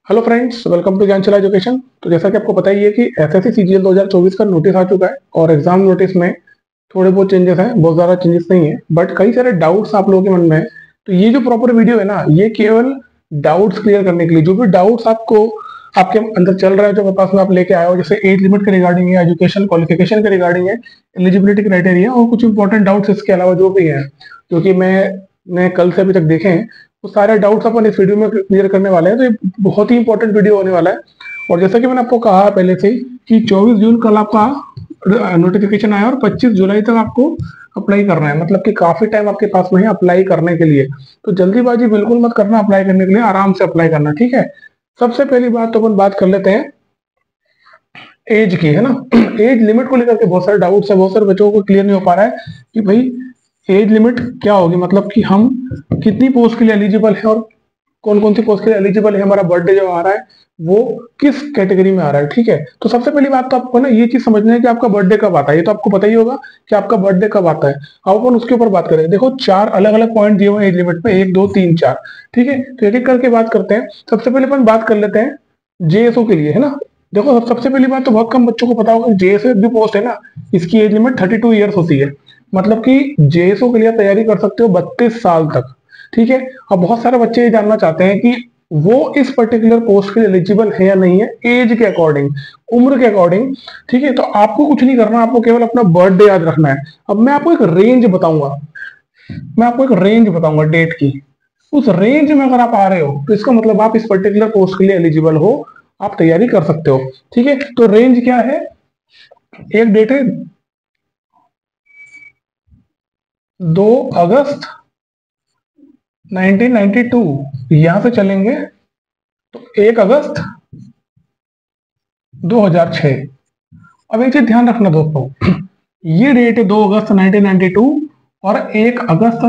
Hello friends, welcome to Gyanchala education. तो जैसा कि आपको पता ही है कि एसएससी सीजीएल 2024 का नोटिस आ चुका है और एग्जाम नोटिस में थोड़े बहुत चेंजेस हैं, बहुत ज़्यादा चेंजेस नहीं है, बट कई सारे डाउट्स आप लोगों के मन में है। तो ये जो प्रॉपर वीडियो है ना, ये केवल डाउट्स क्लियर करने के लिए, जो भी डाउट्स आपको आपके अंदर चल रहा है, जो मेरे पास में आप लेके आए हो, जैसे एज लिमिट के रिगार्डिंग है, एजुकेशन क्वालिफिकेशन के रिगार्डिंग है, एलिजिबिलिटी क्राइटेरिया और कुछ इंपॉर्टेंट डाउट्स इसके अलावा जो भी है, जो कि मैं कल से अभी तक देखे हैं, तो सारे डाउट्स अपन इस वीडियो में क्लियर करने वाले हैं। तो ये बहुत ही इंपॉर्टेंट वीडियो होने वाला है। और जैसा कि मैंने आपको कहा पहले से ही कि 24 जून कल आपका नोटिफिकेशन आया और 25 जुलाई तक आपको अप्लाई करना है, मतलब कि काफी टाइम आपके पास में है अप्लाई करने के लिए। तो जल्दीबाजी बिल्कुल मत करना, अप्लाई करने के लिए आराम से अप्लाई करना, ठीक है। सबसे पहली बात तो अपन बात कर लेते हैं एज की, है ना। एज लिमिट को लेकर के बहुत सारे डाउट्स है, बहुत सारे बच्चों को क्लियर नहीं हो पा रहा है कि भाई एज लिमिट क्या होगी, मतलब कि हम कितनी पोस्ट के लिए एलिजिबल है और कौन कौन सी पोस्ट के लिए एलिजिबल है, हमारा बर्थडे जो आ रहा है वो किस कैटेगरी में आ रहा है, ठीक है। तो सबसे पहली बात तो आपको ना ये चीज समझना है कि आपका बर्थडे कब आता है। ये तो आपको पता ही होगा कि आपका बर्थडे कब आता है। अब अपन उसके ऊपर बात करें। देखो, चार अलग अलग पॉइंट दिए हुए हैं एज लिमिट में, 1 2 3 4, ठीक है। तो एक एक करके बात करते हैं। सबसे पहले अपन बात कर लेते हैं जेएसओ के लिए, है ना। देखो, सबसे पहली बात तो बहुत कम बच्चों को पता होगा कि जेएसओ जो पोस्ट है ना, इसकी एज लिमिट 32 ईयर्स होती है। मतलब कि जेएसओ के लिए तैयारी कर सकते हो 32 साल तक, ठीक है। अब बहुत सारे बच्चे ये जानना चाहते हैं कि वो इस पर्टिकुलर पोस्ट के लिए एलिजिबल है या नहीं है, एज के अकॉर्डिंग, उम्र के अकॉर्डिंग, ठीक है। तो आपको कुछ नहीं करना, आपको केवल अपना बर्थडे याद रखना है। अब मैं आपको एक रेंज बताऊंगा, डेट की। उस रेंज में अगर आप आ रहे हो तो इसका मतलब आप इस पर्टिकुलर पोस्ट के लिए एलिजिबल हो, आप तैयारी कर सकते हो, ठीक है। तो रेंज क्या है? एक डेट है 2 अगस्त 1992, यहां से चलेंगे तो 1 अगस्त 2006। अब एक चीज ध्यान रखना दोस्तों, ये डेट है 2 अगस्त 1992 और 1 अगस्त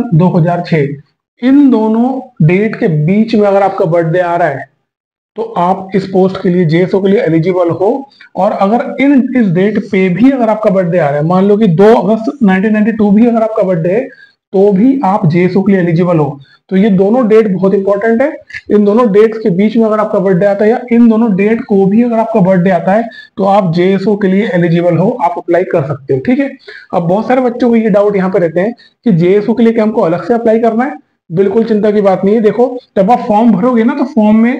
2006। इन दोनों डेट के बीच में अगर आपका बर्थडे आ रहा है तो आप इस पोस्ट के लिए, जेएसओ के लिए एलिजिबल हो। और अगर इस डेट पे भी अगर आपका बर्थडे आ रहा है, मान लो कि 2 अगस्त 1992 भी अगर आपका बर्थडे है, तो भी आप जेएसओ के लिए एलिजिबल हो। तो ये दोनों डेट बहुत इंपॉर्टेंट है। इन दोनों डेट्स के बीच में अगर आपका बर्थडे आता है या इन दोनों डेट को भी अगर आपका बर्थडे आता है, तो आप जेएसओ के लिए एलिजिबल हो, आप अप्लाई कर सकते हो, ठीक है। अब बहुत सारे बच्चों को ये डाउट यहाँ पे रहते हैं कि जेएसओ के लिए क्या हमको अलग से अप्लाई करना है। बिल्कुल चिंता की बात नहीं है। देखो, जब आप फॉर्म भरोगे ना, तो फॉर्म में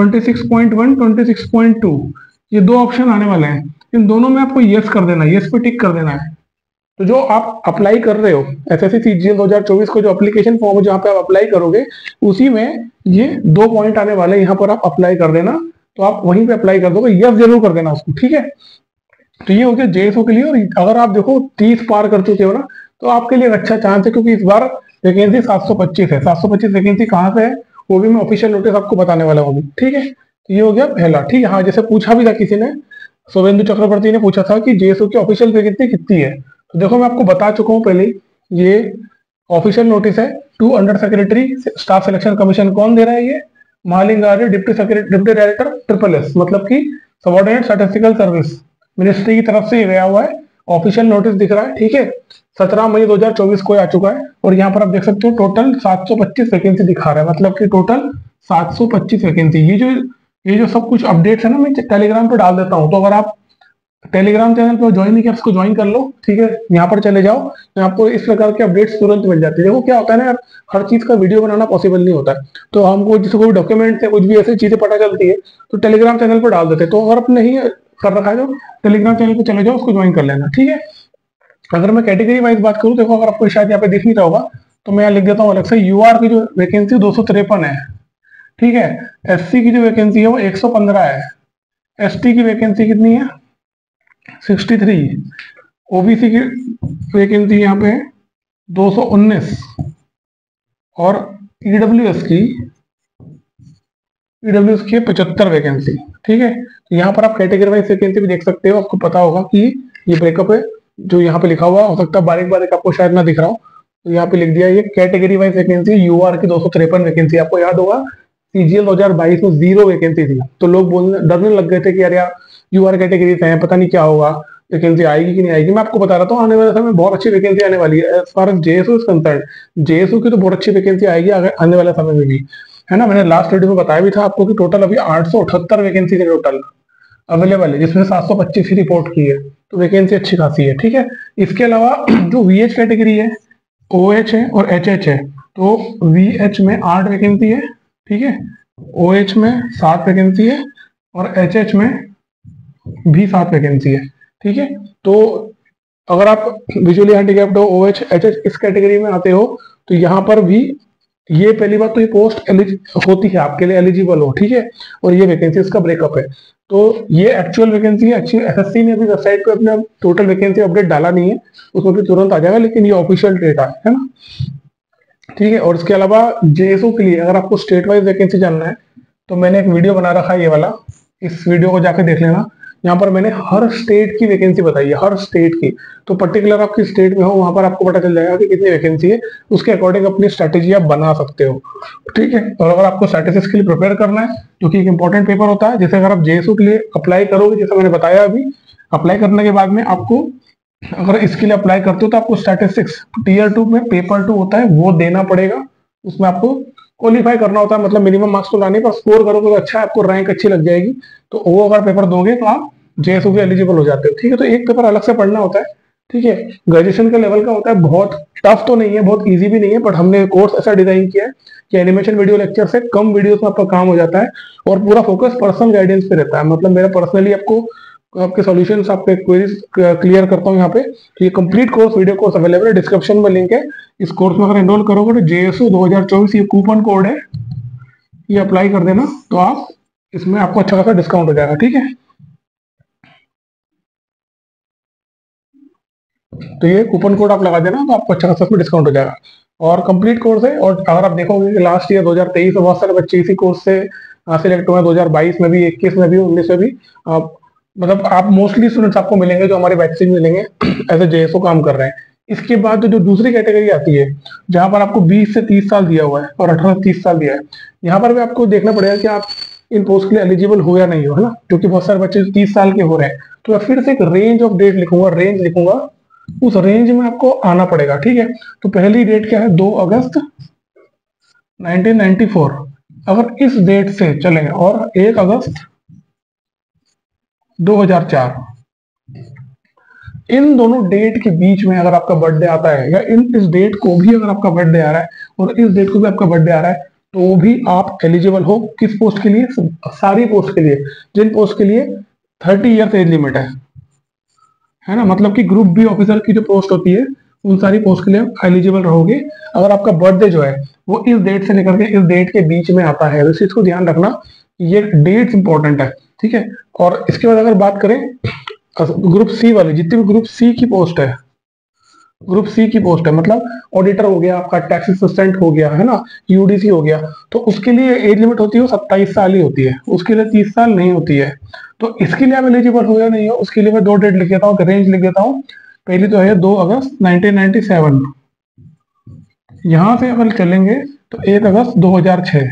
26.1 26.2 ये दो ऑप्शन आने वाले हैं। इन दोनों में आपको यस कर देना है, यस पे टिक कर देना है। तो जो आप अप्लाई कर रहे हो एसएससी सीजीएल 2024 को, जो एप्लीकेशन फॉर्म है जहां पे आप अप्लाई करोगे, उसी में ये 2 पॉइंट आने वाले हैं, यहाँ पर आप अप्लाई कर देना। तो आप वहीं पे अप्लाई कर दोगे, यस जरूर कर देना उसको, ठीक है। तो ये हो गया जेएसओ के लिए। और अगर आप देखो 30 पार कर चुके हो ना, तो आपके लिए एक अच्छा चांस है, क्योंकि इस बार वैकेंसी 725 है। 725 वैकेंसी कहाँ से है वो भी मैं ऑफिशियल नोटिस आपको बताने वाला हूँ, ठीक है। तो ये हो गया पहला, ठीक है। हाँ, जैसे पूछा भी था किसी ने, शुभेंदु चक्रवर्ती ने पूछा था कि जेएसओ की ऑफिशियल वैकेंसी कितनी है। तो देखो, मैं आपको बता चुका हूँ पहले, ये ऑफिशियल नोटिस है। 2 under secretary staff selection commission. कौन दे रहा है ये? Mahaling Arya, deputy director SSS, मतलब कि सबॉर्डिनेट स्टैटिस्टिकल सर्विस, मिनिस्ट्री की तरफ से ये गया हुआ है। ऑफिशियल नोटिस दिख रहा है, ठीक है। 17 मई 2024 को आ चुका है। और यहाँ पर आप देख सकते हो टोटल 725 वैकेंसी दिखा रहा है, मतलब कि टोटल 725 वैकेंसी। ये जो सब कुछ अपडेट्स है ना, मैं टेलीग्राम पर डाल देता हूँ। तो अगर आप टेलीग्राम चैनल पर ज्वाइन नहीं किया, उसको ज्वाइन कर लो, ठीक है। यहाँ पर चले जाओ, तो आपको इस प्रकार के अपडेट्स तुरंत मिल जाते हैं। देखो क्या होता है ना यार, हर चीज का वीडियो बनाना पॉसिबल नहीं होता है। तो हमको जिसे कोई डॉक्यूमेंट से कुछ भी ऐसी चीजें पता चलती है तो टेलीग्राम चैनल पर डाल देते हैं। तो अगर आप नहीं कर रखा है तो टेलीग्राम चैनल पर चले जाओ, उसको ज्वाइन कर लेना, ठीक है। अगर मैं कैटेगरी वाइज बात करूँ, देखो अगर आपको शायद यहाँ पे दिख नहीं रहा होगा, तो मैं यहाँ लिख देता हूँ अलग से। यूआर की जो वैकेंसी 253 है, ठीक है। एससी की जो वैकेंसी है वो 115 है। एसटी की वैकेंसी कितनी है? 63। ओबीसी की वैकेंसी यहाँ पे 219 और ईडब्ल्यूएस की 75 वैकेंसी, ठीक है। तो यहाँ पर आप कैटेगरी वाइज वैकेंसी भी देख सकते हो। आपको पता होगा कि ये ब्रेकअप है जो यहाँ पे लिखा हुआ, हो सकता है बारीक बारीक आपको शायद ना दिख रहा हो। तो यहाँ पे लिख दिया ये कैटेगरी वाइज वैकेंसी। यूआर की 253 वैकेंसी। आपको याद होगा सीजीएल 2022 में 0 वैकेंसी थी, तो लोग बोलने डरने लग गए थे कि यार यूआर कैटेगरी से है, पता नहीं क्या होगा, वैकेंसी आएगी कि नहीं आएगी। मैं आपको बता रहा था आने वाले समय में बहुत अच्छी वैकेंसी आने वाली है। As far as JSO is concern, JSO की तो बहुत अच्छी वैकेंसी आएगी आने वाले समय में भी, है ना। मैंने लास्ट वीडियो में बताया भी था आपको कि टोटल अभी 878 वैकेंसी है टोटल अवेलेबल है, जिसमें 725 ही रिपोर्ट की है, तो वैकेंसी अच्छी खासी है, ठीक है। इसके अलावा जो वीएच कैटेगरी है, ओएच है और एचएच है, तो वीएच में 8 वैकेंसी है, ठीक है, ओएच में 7 वैकेंसी है और एचएच में भी 7 वैकेंसी है, ठीक है। तो अगर आप विजुअली हैंडीकैप्ड हो, ओएच एचएच इस कैटेगरी में आते हो, तो यहाँ पर भी ये पहली बात तो ये पोस्ट होती है आपके लिए एलिजिबल हो, ठीक है। और ये वैकेंसी इसका ब्रेकअप है, तो ये एक्चुअल वैकेंसी है। एक्चुअली एसएससी ने अभी वेबसाइट पे अपना टोटल वैकेंसी अपडेट डाला नहीं है, उसमें भी तुरंत आ जाएगा, लेकिन ये ऑफिशियल डेटा है ना, ठीक है। और इसके अलावा जेएसओ के लिए अगर आपको स्टेट वाइज वैकेंसी जानना है, तो मैंने एक वीडियो बना रखा है ये वाला, इस वीडियो को जाकर देख लेना। यहाँ पर मैंने हर स्टेट की वैकेंसी बताई है, हर स्टेट की, तो पर्टिकुलर आपकी स्टेट में हो वहां पर आपको पता चल जाएगा कि कितनी वैकेंसी है, उसके अकॉर्डिंग अपनी स्ट्रैटेजी आप बना सकते हो, ठीक है। और अगर आपको स्टैटिस्टिक्स के लिए प्रिपेयर करना है, जो कि एक इंपॉर्टेंट पेपर होता है, जैसे अगर आप जेएसओ के लिए अप्लाई करोगे, जैसे मैंने बताया अभी, अप्लाई करने के बाद में आपको अगर इसके लिए अप्लाई करते हो तो आपको स्टैटिस्टिक्स टीयर 2 में पेपर 2 होता है वो देना पड़ेगा। उसमें आपको क्वालिफाई करना होता है, मतलब मिनिमम मार्क्स तो लाने, पर स्कोर करोगे तो अच्छा है, आपको रैंक अच्छी लग जाएगी, तो वो अगर पेपर दोगे तो आप जेएसओ के एलिजिबल हो जाते हो, ठीक है। तो एक पेपर अलग से पढ़ना होता है, ठीक है। ग्रेजुएशन के लेवल का होता है, बहुत टफ तो नहीं है, बहुत ईजी भी नहीं है, बट हमने कोर्स ऐसा डिजाइन किया है कि एनिमेशन वीडियो लेक्चर से कम वीडियो में आपका काम हो जाता है, और पूरा फोकस पर्सनल गाइडेंस पे रहता है। मतलब मेरा पर्सनली आपको आपके सॉल्यूशंस, आपके क्वेरीज क्लियर करता हूँ यहाँ पे। तो ये complete course video course available है, डिस्क्रिप्शन में लिंक है। इस कोर्स में अगर एनरोल करोगे तो जेएसओ 2024 ये कूपन कोड है, ये अप्लाई कर देना, तो आप इसमें आपको अच्छा खासा डिस्काउंट हो जाएगा, ठीक है। तो ये कूपन कोड आप लगा देना, तो आपको अच्छा खासा इसमें डिस्काउंट हो जाएगा। और कंप्लीट कोर्स है, और अगर आप देखोगे कि लास्ट ईयर 2023 में बहुत सारे बच्चे इसी कोर्स से सिलेक्ट हुए हैं, 2022 में भी, 21 में भी, 19 में भी। मतलब आप मोस्टली स्टूडेंट्स आपको मिलेंगे जो हमारे बैच से मिलेंगे एज ए जेएसओ काम कर रहे हैं। इसके बाद जो दूसरी कैटेगरी आती है, जहां पर आपको 20 से 30 साल दिया हुआ है और 18 से 30 साल दिया है, यहाँ पर भी आपको देखना पड़ेगा कि आप इन पोस्ट के लिए एलिजिबल हो या नहीं हो, है ना, क्योंकि बहुत सारे बच्चे 30 साल के हो रहे हैं। तो मैं फिर से एक रेंज ऑफ डेट लिखूंगा, रेंज लिखूंगा, उस रेंज में आपको आना पड़ेगा, ठीक है। तो पहली डेट क्या है, 2 अगस्त 1994। अगर इस डेट से चलें और 1 अगस्त 2004, इन दोनों डेट के बीच में अगर आपका बर्थडे आता है, या इस डेट को भी अगर आपका बर्थडे आ रहा है और इस डेट को भी आपका बर्थडे आ रहा है, तो भी आप एलिजिबल हो। किस पोस्ट के लिए, सारी पोस्ट के लिए, जिन पोस्ट के लिए 30 ईयर्स एज लिमिट है ना, मतलब कि ग्रुप बी ऑफिसर की जो पोस्ट होती है, उन सारी पोस्ट के लिए एलिजिबल रहोगे अगर आपका बर्थडे जो है वो इस डेट से लेकर के इस डेट के बीच में आता है। तो इस चीज को ध्यान रखना, ये डेट इंपॉर्टेंट है, ठीक है। और इसके बाद अगर बात करें ग्रुप सी वाली, जितनी भी ग्रुप सी की पोस्ट है, ग्रुप सी की पोस्ट है, मतलब ऑडिटर हो गया आपका, टैक्स असिस्टेंट हो गया, है ना, यूडीसी हो गया, तो उसके लिए एज लिमिट होती है वो 27 साल ही होती है, उसके लिए 30 साल नहीं होती है। तो इसके लिए आप एलिजिबल हो या नहीं हो, उसके लिए मैं 2 डेट लिख देता हूँ, रेंज लिख देता हूँ। पहली तो है 2 अगस्त 1997, यहां से अगर चलेंगे तो 1 अगस्त 2006,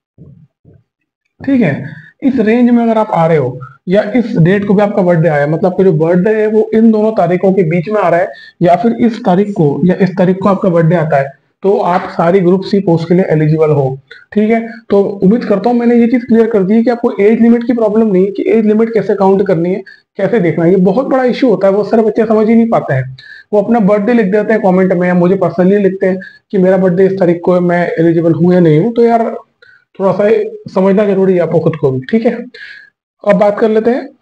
ठीक है। इस रेंज में अगर आप आ रहे हो, या इस डेट को भी आपका बर्थडे आया, मतलब आपका जो बर्थडे है वो इन दोनों तारीखों के बीच में आ रहा है, या फिर इस तारीख को या इस तारीख को आपका बर्थडे आता है, तो आप सारी ग्रुप सी पोस्ट के लिए एलिजिबल हो, ठीक है। तो उम्मीद करता हूं मैंने ये चीज क्लियर कर दी है कि आपको एज लिमिट की प्रॉब्लम नहीं है, कि एज लिमिट कैसे काउंट करनी है, कैसे देखना है। ये बहुत बड़ा इश्यू होता है, बहुत सारे बच्चे समझ ही नहीं पाते हैं, वो अपना बर्थडे लिख देते हैं कॉमेंट में, या मुझे पर्सनली लिखते हैं कि मेरा बर्थडे इस तारीख को है, मैं एलिजिबल हूं या नहीं हूं। तो यार थोड़ा सा समझना जरूरी है आपको खुद को भी, ठीक है। अब बात कर लेते हैं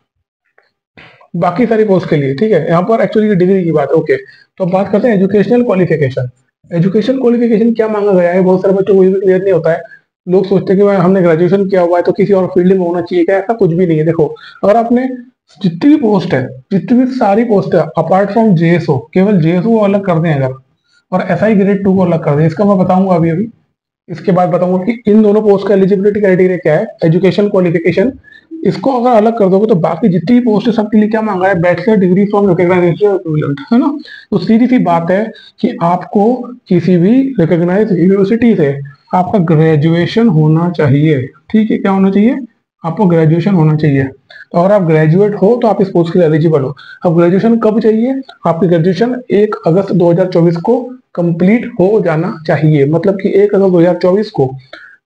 बाकी सारी पोस्ट के लिए, ठीक है। यहाँ पर एक्चुअली डिग्री की बात है, ओके। तो अब बात करते हैं एजुकेशनल क्वालिफिकेशन। एजुकेशन क्वालिफिकेशन क्या मांगा गया है, बहुत सारे बच्चों को ये भी क्लियर नहीं होता है। लोग सोचते हैं कि हमने ग्रेजुएशन किया हुआ है तो किसी और फील्ड में होना चाहिए, क्या ऐसा कुछ भी नहीं है। देखो, अगर आपने जितनी भी पोस्ट है, जितनी भी सारी पोस्ट है अपार्ट फ्रॉम जेएसओ, केवल जेएसओ को अलग कर दें अगर, और एसआई ग्रेड 2 को अलग कर दें, इसका मैं बताऊंगा अभी अभी। इसके बाद बताऊंगा कि इन दोनों पोस्ट का एलिजिबिलिटी क्राइटेरिया क्या है, एजुकेशन क्वालिफिकेशन, इसको अगर अलग कर दोगे तो बाकी जितनी पोस्ट है सबके लिए क्या मांगा है, bachelor degree from recognised equivalent, है ना। तो सीधी सी बात है कि आपको किसी भी रिकॉग्नाइज यूनिवर्सिटी से आपका ग्रेजुएशन होना चाहिए, ठीक है। क्या होना चाहिए, आपको ग्रेजुएशन होना चाहिए। तो अगर आप ग्रेजुएट हो तो आप इस पोस्ट के लिए एलिजिबल हो। अब ग्रेजुएशन कब चाहिए, आपकी ग्रेजुएशन 1 अगस्त 2024 को कंप्लीट हो जाना चाहिए, मतलब कि 1 अगस्त 2024 को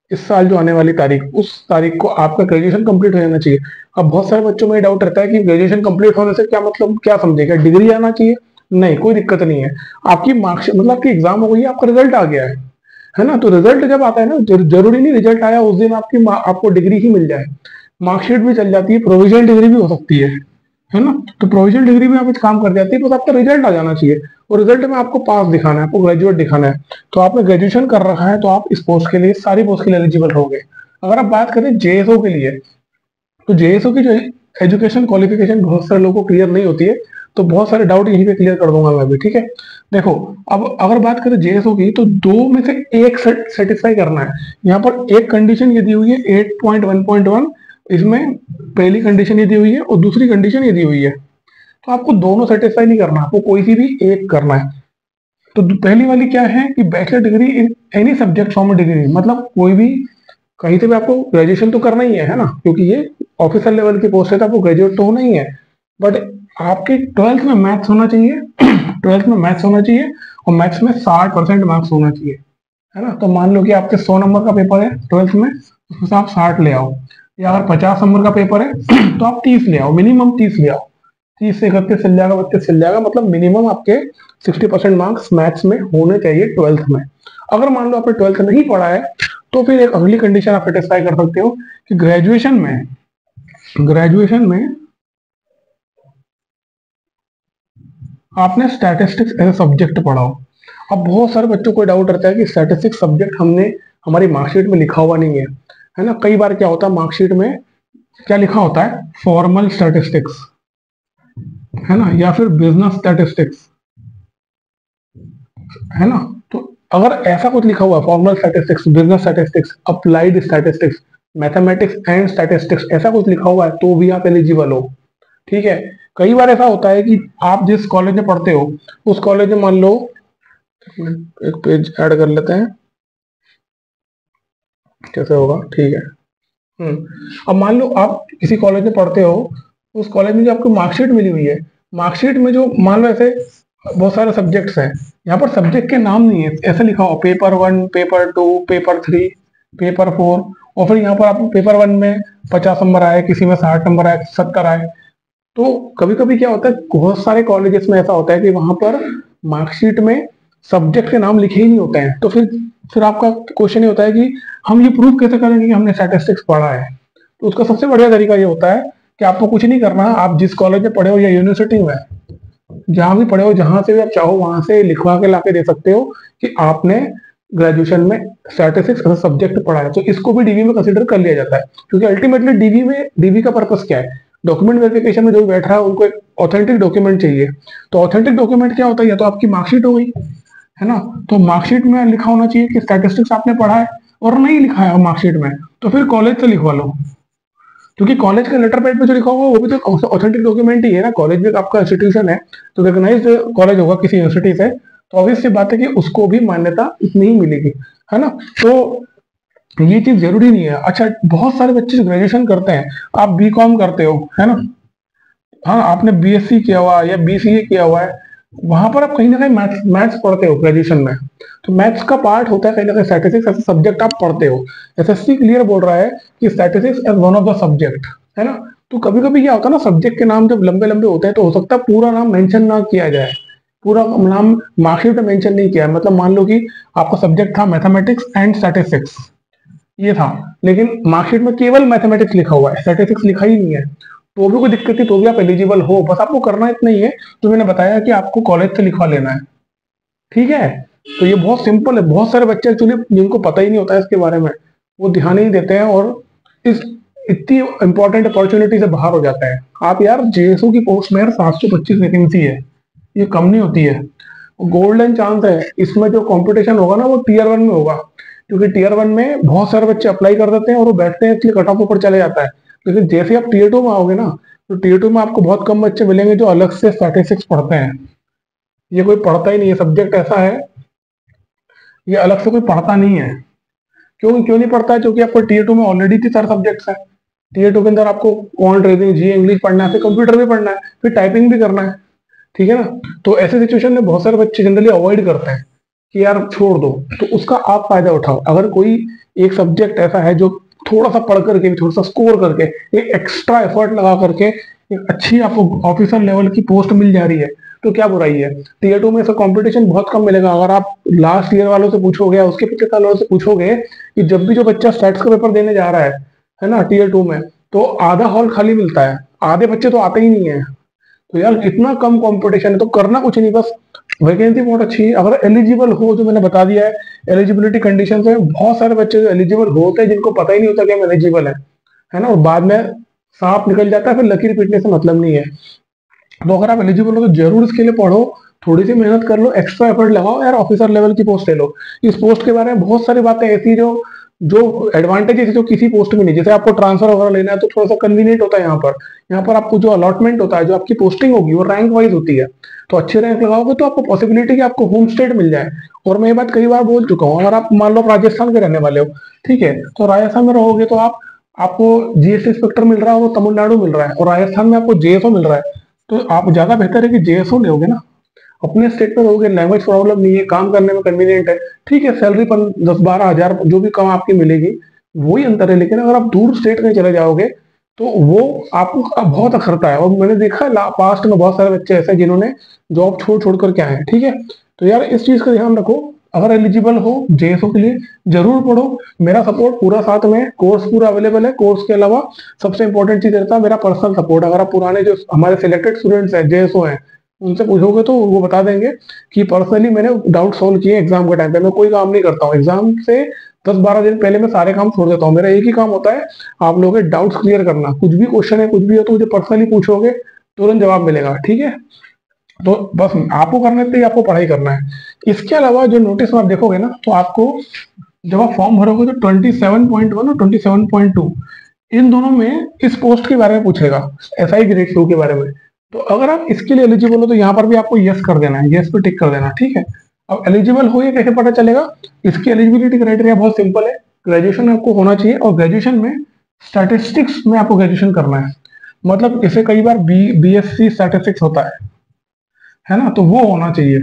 इस साल जो आने वाली तारीख, उस तारीख को आपका ग्रेजुएशन कंप्लीट हो जाना चाहिए। अब बहुत सारे बच्चों में ये डाउट रहता है कि ग्रेजुएशन कंप्लीट होने से क्या मतलब, क्या समझेगा, डिग्री आना चाहिए? नहीं, कोई दिक्कत नहीं है। आपकी मार्कशीट मतलब आपकी एग्जाम हो गई है, आपका रिजल्ट आ गया है ना? तो रिजल्ट जब आता है ना, जरूरी नहीं रिजल्ट आया उस दिन आपको डिग्री ही मिल जाए, मार्कशीट भी चल जाती है, प्रोविजनल डिग्री भी हो सकती है ना? तो प्रोविजनल डिग्री में आप काम कर जाती है, बस आपका रिजल्ट आ जाना चाहिए, और रिजल्ट में आपको पास दिखाना है, आपको ग्रेजुएट दिखाना है। तो आपने ग्रेजुएशन कर रखा है तो आप इस पोस्ट के लिए, सारी पोस्ट के लिए एलिजिबल रहोगे। अगर आप बात करें जेएसओ के लिए, तो जेएसओ की जो एजुकेशन क्वालिफिकेशन बहुत सारे लोगों को क्लियर नहीं होती है, तो बहुत सारे डाउट यहीं पे क्लियर कर दूंगा मैं भी, ठीक है? देखो, अब अगर बात करें जेएसओ की, तो दो में से एक सेटिस्फाई करना है। यहाँ पर एक कंडीशन ये दी हुई है 8.1.1, इसमें पहली कंडीशन ये दी हुई है और दूसरी कंडीशन ये दी हुई है, तो आपको दोनों सेटिस्फाई नहीं करना, आपको कोई सी भी एक करना है। तो पहली वाली क्या है कि bachelor degree in any subject from degree, मतलब कोई भी कहीं से भी आपको ग्रेजुएशन तो करना ही है ना, क्योंकि ये ऑफिसर लेवल की पोस्ट है तो आपको ग्रेजुएट तो होना ही है। बट आपके 12th में मैथ्स होना चाहिए 12th में मैथ्स होना चाहिए, और मैथ्स में 60% मार्क्स होना चाहिए, है ना? तो मान लो कि आपके 100 नंबर का पेपर है 12th में, उसमें से आप 60 ले आओ, या अगर 50 नंबर का पेपर है तो आप 30 ले आओ, मिनिमम 30 ले आओ। 30 से 31 चल जाएगा, 32 चल जाएगा, मतलब मिनिमम आपके 60% मार्क्स मैथ्स में होने चाहिए 12th में। अगर मान लो आपने 12th नहीं पढ़ा है, तो फिर एक अगली कंडीशन आप सेटिस्फाई कर सकते हो कि ग्रेजुएशन में आपने स्टैटिस्टिक्स एज ए सब्जेक्ट पढ़ा हो। अब बहुत सारे बच्चों को डाउट रहता है कि स्टैटिस्टिक्स सब्जेक्ट हमने हमारी मार्कशीट में लिखा हुआ नहीं है ना? कई बार क्या होता है, मार्कशीट में क्या लिखा होता है, फॉर्मल स्टैटिस्टिक्स, है ना, या फिर बिजनेस स्टैटिस्टिक्स, है ना? तो अगर ऐसा कुछ लिखा हुआ है, formal statistics, business statistics, applied statistics, mathematics and statistics, ऐसा कुछ लिखा हुआ है तो भी आप एलिजिबल हो, ठीक है? कई बार ऐसा होता है कि आप जिस कॉलेज में पढ़ते हो उस कॉलेज में मान लो, एक पेज ऐड कर लेते हैं, कैसे होगा, ठीक है। अब मान लो आप किसी कॉलेज में पढ़ते हो, उस कॉलेज में जो आपको मार्कशीट मिली हुई है, मार्कशीट में जो मान लो ऐसे बहुत सारे सब्जेक्ट्स हैं, यहाँ पर सब्जेक्ट के नाम नहीं है, ऐसे लिखा हो पेपर 1, पेपर 2, पेपर 3, पेपर 4, और फिर यहाँ पर आपको पेपर 1 में 50 नंबर आए, किसी में 60 नंबर आए, 70 आए। तो कभी कभी क्या होता है, बहुत सारे कॉलेजेस में ऐसा होता है कि वहां पर मार्कशीट में सब्जेक्ट के नाम लिखे ही नहीं होते हैं, तो फिर आपका क्वेश्चन ये होता है कि हम ये प्रूव कैसे करेंगे कि हमने स्टैटिस्टिक्स पढ़ा है? तो उसका सबसे बढ़िया तरीका ये होता है कि आपको कुछ नहीं करना, आप जिस कॉलेज में पढ़े हो या यूनिवर्सिटी में जहां भी पढ़े हो, जहां से भी आप चाहो वहां से लिखवा के लाके दे सकते हो कि आपने ग्रेजुएशन में स्टैटिस्टिक्स एज सब्जेक्ट पढ़ा है, तो इसको भी डीवी में कंसिडर कर लिया जाता है। क्योंकि अल्टीमेटली डीवी का पर्पस क्या है, डॉक्यूमेंट वेरिफिकेशन में जो बैठ रहा है उनको एक ऑथेंटिक डॉक्यूमेंट चाहिए। तो ऑथेंटिक डॉक्यूमेंट क्या होता है, या तो आपकी मार्कशीट हो गई, है ना? तो मार्कशीट में लिखा होना चाहिए कि स्टैटिस्टिक्स आपने पढ़ा है, और नहीं लिखा है मार्कशीट में तो फिर कॉलेज से लिखवा लो, क्योंकि कॉलेज के लेटर पैड पे जो लिखा होगा वो भी तो ऑथेंटिक डॉक्यूमेंट ही है ना। कॉलेज भी आपका इंस्टीट्यूशन है, तो रिकॉग्नाइज्ड कॉलेज होगा किसी यूनिवर्सिटी से, तो ऑब्वियस सी बात है कि उसको भी मान्यता इतनी ही मिलेगी, है ना? तो ये चीज जरूरी नहीं है। अच्छा, बहुत सारे बच्चे ग्रेजुएशन करते हैं, आप बीकॉम करते हो, है ना? हाँ, आपने बीएससी किया हुआ या बीसीए किया हुआ है, वहां पर आप कहीं ना कहीं मैथ्स पढ़ते हो ग्रेजुएशन में, तो मैथ्स का पार्ट होता है कहीं ना कहीं स्टैटिस्टिक्स ऐसा सब्जेक्ट आप पढ़ते हो। एसएससी क्लियर बोल रहा है कि statistics as one of the subject, है ना? तो कभी कभी क्या होता है ना, सब्जेक्ट के नाम जब लंबे लंबे होते हैं तो हो सकता है पूरा नाम मेंशन ना किया जाए, पूरा नाम मार्कशीट में मेंशन नहीं किया है। मतलब मान लो कि आपका सब्जेक्ट था मैथमेटिक्स एंड स्टैटिस्टिक्स, ये था, लेकिन मार्कशीट में केवल मैथमेटिक्स लिखा हुआ है, स्टैटिस्टिक्स लिखा ही नहीं है, तो भी कोई दिक्कत नहीं, तो भी आप एलिजिबल हो। बस आपको करना इतना ही है जो मैंने बताया कि आपको कॉलेज से लिखवा लेना है, ठीक है? तो ये बहुत सिंपल है। बहुत सारे बच्चे एक्चुअली जिनको पता ही नहीं होता है इसके बारे में, वो ध्यान ही नहीं देते हैं और इस इतनी इंपॉर्टेंट अपॉर्चुनिटी से बाहर हो जाता है। आप यार जेएसओ की पोस्ट में यार 725 वैकेंसी है, ये कम नहीं होती है, गोल्डन चांस है। इसमें जो कंपटीशन होगा ना वो टीयर 1 में होगा, क्योंकि टीयर 1 में बहुत सारे बच्चे अप्लाई कर देते हैं और वो बैठते हैं, इसलिए कट ऑफ ऊपर चले जाता है। लेकिन जैसे आप टीयर 2 में आओगे ना, तो टीयर 2 में आपको बहुत कम बच्चे मिलेंगे जो अलग से स्टैटिस्टिक्स पढ़ते हैं। ये कोई पढ़ता ही नहीं है, सब्जेक्ट ऐसा है, ये अलग से कोई पढ़ता नहीं है। क्यों क्यों नहीं पढ़ता है? क्योंकि आपको टीयर 2 में ऑलरेडी इतने सारे सब्जेक्ट्स हैं। टीयर 2 के अंदर आपको क्वांट, रीजनिंग, जी, इंग्लिश पढ़ना है, फिर कंप्यूटर भी पढ़ना है, फिर टाइपिंग भी करना है, ठीक है ना? तो ऐसे सिचुएशन में बहुत सारे बच्चे जनरली अवॉइड करते हैं कि यार छोड़ दो, तो उसका आप फायदा उठाओ। अगर कोई एक सब्जेक्ट ऐसा है जो थोड़ा सा पढ़ करके, थोड़ा सा स्कोर करके, एक एक्स्ट्रा एफर्ट लगा करके एक अच्छी आपको ऑफिसर लेवल की पोस्ट मिल जा रही है, तो क्या बुराई है। टीयर 2 में ऐसा कंपटीशन बहुत कम मिलेगा। अगर आप लास्ट ईयर वालों से पूछोगे या उसके पिछले साल वालों से पूछोगे कि जब भी जो बच्चा स्टैट्स का पेपर देने जा रहा है ना टीयर 2 में, तो आधा हॉल खाली मिलता है, आधे बच्चे तो आते ही नहीं है। तो यार इतना कम कंपटीशन है, तो करना कुछ नहीं, बस वैकेंसी बहुत अच्छी है। अगर एलिजिबल हो, जो मैंने बता दिया है एलिजिबिलिटी कंडीशन है, बहुत सारे बच्चे जो एलिजिबल होते हैं जिनको पता ही नहीं होता कि हम एलिजिबल है ना, और बाद में सांप निकल जाता है, फिर लकीर पीटने से मतलब नहीं है। तो अगर आप एलिजिबल हो तो जरूर इसके लिए पढ़ो, थोड़ी सी मेहनत कर लो, एक्स्ट्रा एफर्ट लगाओ यार, ऑफिसर लेवल की पोस्ट ले लो। इस पोस्ट के बारे में बहुत सारी बातें ऐसी जो जो एडवांटेज है जो किसी पोस्ट में नहीं। जैसे आपको ट्रांसफर वगैरह लेना है तो थोड़ा सा कन्वीनियंट होता है यहाँ पर आपको जो अलॉटमेंट होता है, जो आपकी पोस्टिंग होगी वो रैंक वाइज होती है। तो अच्छे रैंक लगाओगे तो आपको पॉसिबिलिटी कि आपको होम स्टेट मिल जाए। और मैं ये बात कई बार बोल चुका हूँ, अगर आप मान लो राजस्थान के रहने वाले हो, ठीक है, तो राजस्थान में रहोगे तो आपको जीएसटी इंस्पेक्टर मिल रहा है वो तमिलनाडु मिल रहा है, और राजस्थान में आपको जेएसओ मिल रहा है, तो आप ज्यादा बेहतर है कि जेएसओ लोगे ना। अपने स्टेट में रहोगे, लैंग्वेज प्रॉब्लम नहीं है, काम करने में कन्वीनियंट है, ठीक है, सैलरी 10-12 हजार जो भी कम आपकी मिलेगी वही अंतर है। लेकिन अगर आप दूर स्टेट में चले जाओगे तो वो आपको बहुत अखरता है। और मैंने देखा है पास्ट में बहुत सारे बच्चे ऐसे जिन्होंने जॉब छोड़ छोड़ कर के आए हैं, ठीक है। तो यार इस चीज का ध्यान रखो, अगर एलिजिबल हो जेएसओ के लिए जरूर पढ़ो। मेरा सपोर्ट पूरा साथ में, कोर्स पूरा अवेलेबल है। कोर्स के अलावा सबसे इंपॉर्टेंट चीज रहता है मेरा पर्सनल सपोर्ट। अगर आप पुराने जो हमारे सिलेक्टेड स्टूडेंट्स हैं जेएसओ हैं उनसे पूछोगे तो वो बता देंगे कि पर्सनली मैंने डाउट सॉल्व किए एग्जाम के टाइम पे। मैं कोई काम नहीं करता हूँ, एग्जाम से 10-12 दिन पहले मैं सारे काम छोड़ देता हूँ। मेरा एक ही काम होता है आप लोगों के डाउट्स क्लियर करना। कुछ भी क्वेश्चन है, कुछ भी हो तो मुझे पर्सनली पूछोगे, तुरंत जवाब मिलेगा, ठीक है। तो बस आपको करने से ही आपको पढ़ाई करना है। इसके अलावा जो नोटिस में आप देखोगे ना, तो आपको जब आप फॉर्म भरोगे तो 27.1 और 27.2 इन दोनों में इस पोस्ट के बारे में पूछेगा, एसआई ग्रेड 2 के बारे में। तो अगर आप इसके लिए एलिजिबल हो तो यहाँ पर भी आपको यस कर देना है, यस पे टिक कर देना, ठीक है। अब एलिजिबल हो ये कैसे पता चलेगा, इसकी एलिजिबिलिटी क्राइटेरिया बहुत सिंपल है। ग्रेजुएशन आपको होना चाहिए, और ग्रेजुएशन में स्टैटिस्टिक्स में आपको ग्रेजुएशन करना है। मतलब इसे कई बार बीएससी स्टैटिस्टिक्स होता है ना, तो वो होना चाहिए,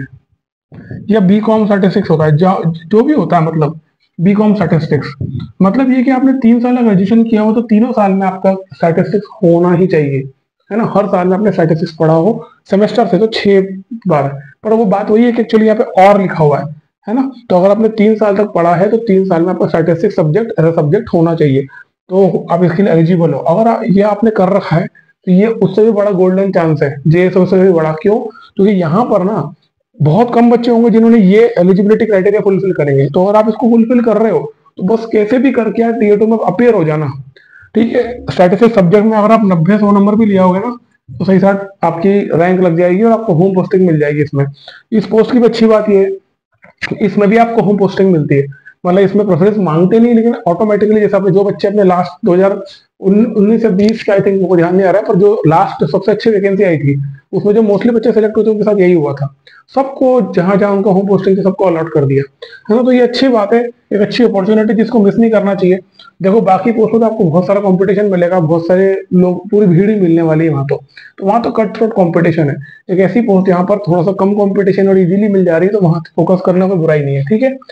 या बीकॉम स्टैटिस्टिक्स होता है, जो भी होता है, मतलब बीकॉम स्टैटिस्टिक्स। मतलब ये कि आपने 3 साल का ग्रेजुएशन किया हो तो तीनों साल में आपका स्टैटिस्टिक्स होना ही चाहिए, है ना। हर साल में आपने स्टैटिस्टिक्स पढ़ा हो, सेमेस्टर से तो 6 बार। पर वो बात वही है कि एक्चुअली यहाँ पे और लिखा हुआ है ना। तो अगर आपने 3 साल तक पढ़ा है तो 3 साल में आपका स्टैटिस्टिक्स सब्जेक्ट एज सब्जेक्ट होना चाहिए, तो आप इसके लिए एलिजिबल हो। अगर ये आपने कर रखा है तो ये उससे भी बड़ा गोल्डन चांस है, जेएसओ से भी बड़ा। क्यों? क्योंकि यहाँ पर ना बहुत कम बच्चे होंगे जिन्होंने ये एलिजिबिलिटी क्राइटेरिया फुलफिल करेंगे। तो अगर आप इसको फुलफिल कर रहे हो तो बस कैसे भी करके यार टीयर 2 में अपियर हो जाना, ठीक है। स्टैटिस्टिक्स सब्जेक्ट में अगर आप 90-100 नंबर भी लिया होगे ना तो सही साथ आपकी रैंक लग जाएगी और आपको होम पोस्टिंग मिल जाएगी इसमें। इस पोस्ट की भी अच्छी बात ये है, इसमें भी आपको होम पोस्टिंग मिलती है। मतलब इसमें प्रेफरेंस मांगते नहीं, लेकिन ऑटोमेटिकली जैसे आपने जो बच्चे अपने लास्ट 2019 से 20 के आई थिंक मुझे ध्यान नहीं आ रहा है, पर जो लास्ट सबसे अच्छी वैकेंसी आई थी उसमें जो मोस्टली बच्चे सेलेक्ट हुए थे उनके साथ यही हुआ था। सबको जहां जहां उनका होम पोस्टिंग थी सबको अलॉट कर दिया, है ना। तो ये अच्छी बात है, एक अच्छी अपॉर्चुनिटी जिसको मिस नहीं करना चाहिए। देखो बाकी पोस्टों में आपको बहुत सारा कंपटीशन मिलेगा, बहुत सारे लोग, पूरी भीड़ ही मिलने वाली है वहां तो वहां तो कट थ्रोट कॉम्पिटिशन है। एक ऐसी पोस्ट यहाँ पर थोड़ा सा कम कॉम्पिटिशन और इजीली मिल जा रही है, तो वहां फोकस करना कोई बुराई नहीं है, ठीक है।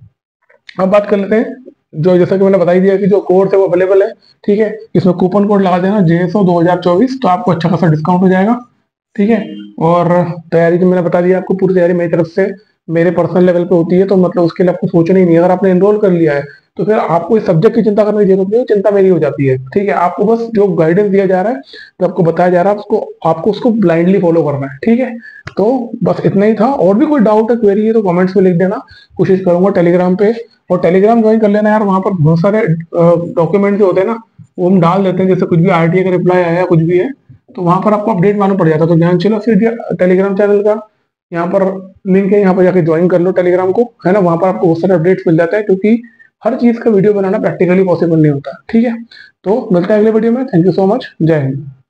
अब बात कर लेते हैं, जो जैसा कि मैंने बता ही दिया कि जो कोर्स है वो अवेलेबल है, ठीक है। इसमें कूपन कोड लगा देना जेएसओ 2024, तो आपको अच्छा खासा डिस्काउंट हो जाएगा, ठीक है। और तैयारी तो मैंने बता दिया आपको, पूरी तैयारी मेरी तरफ से मेरे पर्सनल लेवल पे होती है, तो मतलब उसके लिए आपको सोचना ही नहीं। अगर आपने एनरोल कर लिया है तो फिर आपको इस सब्जेक्ट की चिंता करने की जरूरत नहीं है, चिंता मेरी हो जाती है, ठीक है। आपको बस जो गाइडेंस दिया जा रहा है, जो आपको बताया जा रहा है, उसको आपको उसको ब्लाइंडली फॉलो करना है, ठीक है। तो बस इतना ही था। और भी कोई डाउट है, क्वेरी है तो कमेंट्स में लिख देना, कोशिश करूंगा टेलीग्राम पे। और टेलीग्राम ज्वाइन कर लेना यार, वहां पर बहुत सारे डॉक्यूमेंट जो होते हैं ना वो हम डाल देते हैं। जैसे कुछ भी आरटीए का रिप्लाई आया, कुछ भी है तो वहां पर आपको अपडेट मालूम पड़ जाता है। तो ध्यान चलो फिर टेलीग्राम चैनल का यहाँ पर लिंक है, यहाँ पर जाके ज्वाइन कर लो टेलीग्राम को, है ना। वहां पर आपको बहुत सारे अपडेट्स मिल जाता है, क्योंकि हर चीज का वीडियो बनाना प्रैक्टिकली पॉसिबल नहीं होता, ठीक है। तो मिलता है अगले वीडियो में। थैंक यू सो मच, जय हिंद।